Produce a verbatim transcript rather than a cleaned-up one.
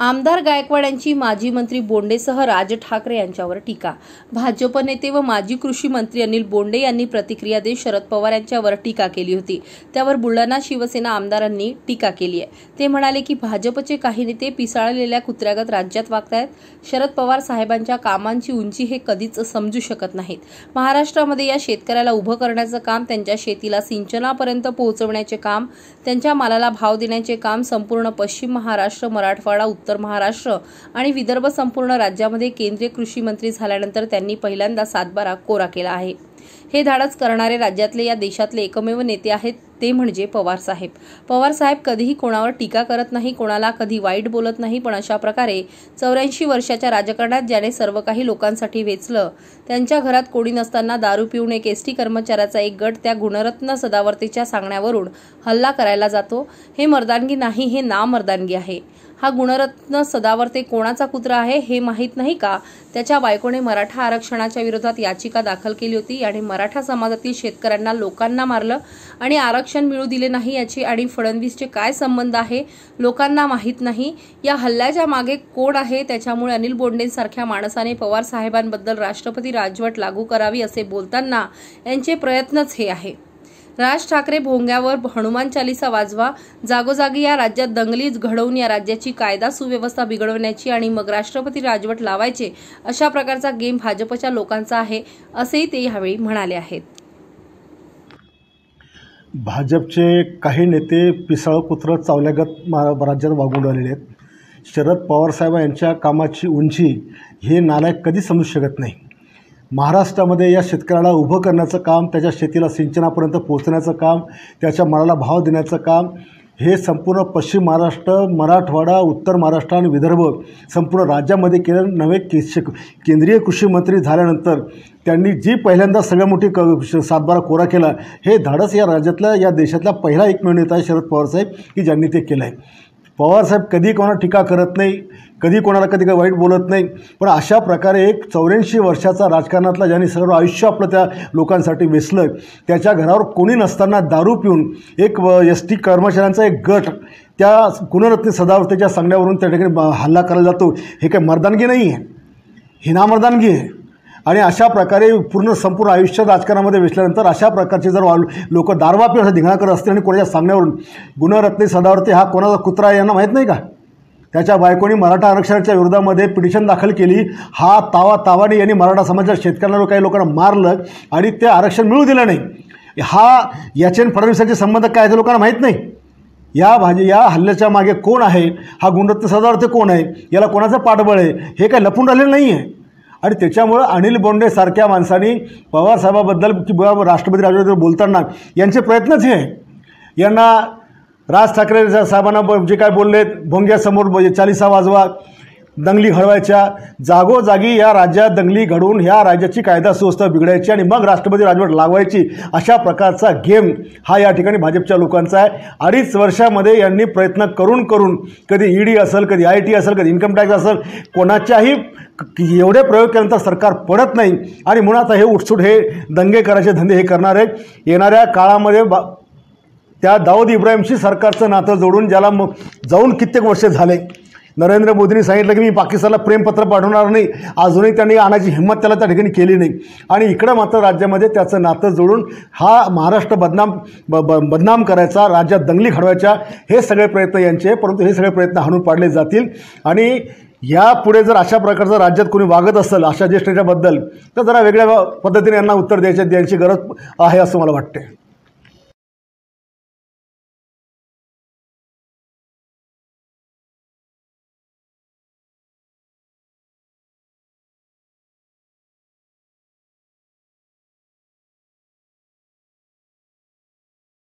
आमदार गायकवाड यांची माजी मंत्री बोंडेसह राज ठाकरे यांच्यावर टीका। भाजप नेते व माजी कृषी मंत्री अनिल बोंडे यांनी प्रतिक्रिया देत शरद पवार यांच्यावर टीका केली होती। त्यावर बुलढाणा शिवसेना आमदारांनी टीका केली आहे। ते म्हणाले की भाजपचे काही नेते पिसाळलेल्या कुत्र्यागत राज्यात वागतायत। शरद पवार साहेबांच्या कामांची उंची हे कधीच समजू शकत नाहीत। महाराष्ट्रामध्ये या शेतकऱ्याला उभं करण्याचं काम, त्यांच्या शेतीला सिंचनापर्यंत पोहोचवण्याचे काम, त्यांच्या मालाला भाव देण्याचे काम संपूर्ण पश्चिम महाराष्ट्र, मराठवाडा, उत्तर महाराष्ट्र आणि विदर्भ संपूर्ण राज्यामध्ये केंद्रीय कृषी मंत्री झाल्यानंतर त्यांनी पहिल्यांदा सातबारा कोरा केला आहे। हे धाडस करणारे राज्यातले या देशातले एकमेव नेते आहेत ते म्हणजे पवार साहेब। पवार साहेब कधीही कोणावर टीका करत नाही, कोणाला कधी वाईट बोलत नाही, पण अशा प्रकारे चौऱ्याऐंशी वर्षाच्या राजकारणात ज्याने सर्व काही लोकांसाठी वेचलं, त्यांच्या घरात कोणी नसताना दारू पिऊन एक एसटी कर्मचाऱ्याचा एक गट त्या गुणरत्न सदावर्तेच्या सांगण्यावरून हल्ला करायला जातो, हे मर्दानगी नाही, हे नामर्दानगी आहे। हा गुणरत्न सदावर्ते कोणाचा कुत्रा आहे हे माहीत नाही का? त्याच्या बायकोने मराठा आरक्षणाच्या विरोधात याचिका दाखल केली होती आणि मराठा समाजातील शेतकऱ्यांना लोकांना मारलं आणि आरक्षण मिळू दिले नाही याची आणि फडणवीसचे काय संबंध आहे लोकांना माहीत नाही। या हल्ल्याच्या मागे कोण आहे? त्याच्यामुळे अनिल बोंडेंसारख्या माणसाने पवार साहेबांबद्दल राष्ट्रपती राजवट लागू करावी असे बोलताना यांचे प्रयत्नच हे आहे। राज ठाकरे भोंग्यावर हनुमान चालीसा वाजवा, जागोजागी या राज्यात दंगली घडवून या राज्याची कायदा सुव्यवस्था बिघडवण्याची आणि मग राष्ट्रपती राजवट लावायचे, अशा प्रकारचा गेम भाजपच्या लोकांचा आहे असेही ते यावेळी म्हणाले आहेत। भाजपचे काही नेते पिसाळ कुत्र चावल्यागत राज्यात वागून राहिलेले आहेत। शरद पवार साहेब यांच्या कामाची उंची हे नालायक कधी समजू शकत नाही। महाराष्ट्रामध्ये या शेतकऱ्याला उभं करण्याचं काम, त्याच्या शेतीला सिंचनापर्यंत पोहोचण्याचं काम, त्याच्या मालाला भाव देण्याचं काम हे संपूर्ण पश्चिम महाराष्ट्र, मराठवाडा, उत्तर महाराष्ट्र आणि विदर्भ संपूर्ण राज्यामध्ये केलं। नवे के केंद्रीय कृषी मंत्री झाल्यानंतर त्यांनी जी पहिल्यांदा सगळ्या मोठी क सातबारा कोरा केला, हे धाडस या राज्यातल्या या देशातला पहिला एकमेव नेता आहे शरद पवार साहेब की ज्यांनी ते केलं आहे। पवारसाहेब कधी कोणाला टीका करत नाही, कधी कोणाला कधी काही वाईट बोलत नाही, पण अशा प्रकारे एक चौऱ्याऐंशी वर्षाचा राजकारणातला ज्यांनी सर्व आयुष्य आपलं त्या लोकांसाठी वेचलं, त्याच्या घरावर कोणी नसताना दारू पिऊन एक एस टी कर्मचाऱ्यांचा एक गट त्या गुणरत्न सदावर्तेच्या सांगण्यावरून त्या ठिकाणी हल्ला करायला जातो, हे काही मर्दानगी नाही आहे, ही नामर्दानगी आहे। आणि अशा प्रकारे पूर्ण संपूर्ण आयुष्य राजकारणामध्ये वेचल्यानंतर अशा प्रकारचे जर लोक दारवा पिऊन धिंगाणा करत असतील आणि कोणाच्या सांगण्यावरून गुणरत्न सदावर्ते हा कोणाचा कुत्रा आहे यांना माहीत नाही का? त्याच्या बायकोनी मराठा आरक्षणाच्या विरोधामध्ये पिटिशन दाखल केली। हा तावा तावाने यांनी मराठा समाजाच्या शेतकऱ्यांना काही लोकांना मारलं आणि ते आरक्षण मिळू दिलं नाही। हा याचे फडणवीसांचे संबंध काय ते लोकांना माहीत नाही। या भाजी या हल्ल्याच्या मागे कोण आहे, हा गुणरत्न सदावर्ते कोण आहे, याला कोणाचं पाठबळ आहे, हे काही लपून राहिलेलं नाही आहे। आणि त्याच्यामुळं अनिल बोंडे सारख्या माणसांनी पवार साहेबाबद्दल की राष्ट्रपती राजवटीवर बोलताना यांचे प्रयत्नच हे आहे। यांना राज ठाकरे साहेबांना जे काय बोललेत, भोंग्यासमोर चालीसा वाजवा, दंगली घडवायच्या, जागोजागी या राज्यात दंगली घडवून ह्या राज्याची कायदा सुव्यवस्था बिघडायची आणि मग राष्ट्रपती राजवट लागवायची, अशा प्रकारचा गेम हा या ठिकाणी भाजपच्या लोकांचा आहे। अडीच वर्षामध्ये यांनी प्रयत्न करून करून कधी ईडी असेल, कधी आय टी असेल, कधी इन्कम टॅक्स असेल, कोणाच्याही एवढे प्रयोग केल्यानंतर सरकार पडत नाही आणि म्हणून आता हे उठसूट हे दंगे करायचे धंदे हे करणार आहेत। येणाऱ्या काळामध्ये बा त्या दाऊद इब्राहिमशी सरकारचं नातं जोडून ज्याला मग जाऊन कित्येक वर्षे झाले, नरेंद्र मोदींनी सांगितलं की मी पाकिस्तानला प्रेमपत्र पाठवणार नाही, अजूनही त्यांनी आणायची हिंमत त्याला त्या ठिकाणी केली नाही आणि इकडं मात्र राज्यामध्ये त्याचं नातं जोडून हा महाराष्ट्र बदनाम ब ब बदनाम करायचा, राज्यात दंगली घडवायच्या, हे सगळे प्रयत्न यांचे, परंतु हे सगळे प्रयत्न हाणून पाडले जातील। आणि यापुढे जर अशा प्रकारचं राज्यात कोणी वागत असेल अशा ज्येष्ठांच्याबद्दल तर जरा वेगळ्या पद्धतीने यांना उत्तर द्यायचे द्यायची गरज आहे असं मला वाटते।